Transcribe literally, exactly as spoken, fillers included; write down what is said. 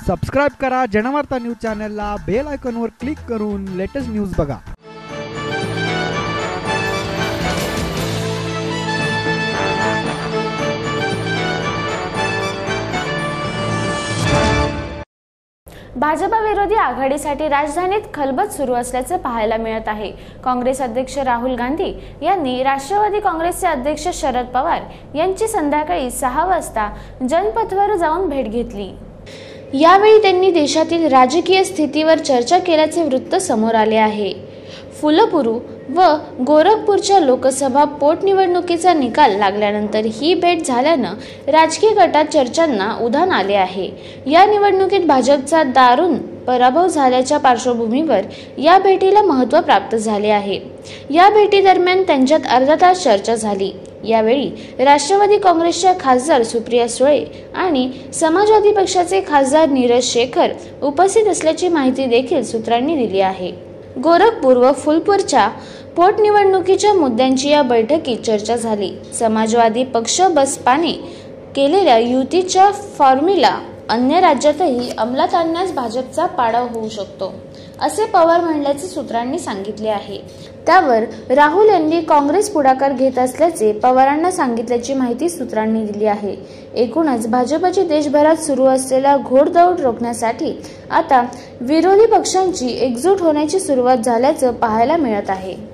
Subscribe करा Janvarta news चॅनलला, bell आयकॉनवर क्लिक करून लेटेस्ट न्यूज बघा। भाजपा विरोधी आघाडीसाठी राजधानीत खलबत सुरू असल्याचे पाहायला मिळत आहे। काँग्रेस अध्यक्ष राहुल गांधी यांनी राष्ट्रवादी काँग्रेसचे अध्यक्ष शरद पवार यांची संध्याकाळी सहा वाजता जनपथवर जाऊन भेट घेतली। यावेळी त्यांनी देशातील राजकीय स्थितीवर चर्चा केल्याचे वृत्त समोर आले आहे। फुलपुरू व गोरखपूरच्या लोकसभा पोटनिवडणुकीचा निकाल लागल्यानंतर ही भेट झाल्यानं राजकीय गटात चर्चांना उधाण आले आहे। या निवडणुकीत भाजपचा दारुण पराभव झाल्याच्या पार्श्वभूमीवर या भेटीला महत्त्व प्राप्त झाले आहे। या भेटी दरम्यान त्यांच्यात अर्धा तास चर्चा झाली। यावेळी राष्ट्रवादी काँग्रेसच्या खासदार सुप्रिया सुळे आणि समाजवादी पक्षाचे खासदार नीरज शेखर उपस्थित असल्याची माहिती देखील सूत्रांनी दिली आहे। गोरखपूर व फुलपूरच्या पोटनिवडणुकीच्या मुद्द्यांची या बैठकीत चर्चा झाली। समाजवादी पक्ष बसपाने केलेल्या युतीच्या फॉर्म्युला अन्य राज्यातही अंमलात आणण्यास भाजपचा पाडाव होऊ शकतो, असे पवार म्हणल्याचे सूत्रांनी सांगितले आहे। त्यावर राहुल यांनी काँग्रेस पुढाकार घेत असल्याचे पवारांना सांगितल्याची माहिती सूत्रांनी दिली आहे। एकूणच भाजपची देशभरात सुरू असलेला घोडदौड रोखण्यासाठी आता विरोधी पक्षांची एकजूट होण्याची सुरुवात झाल्याचं पाहायला मिळत आहे।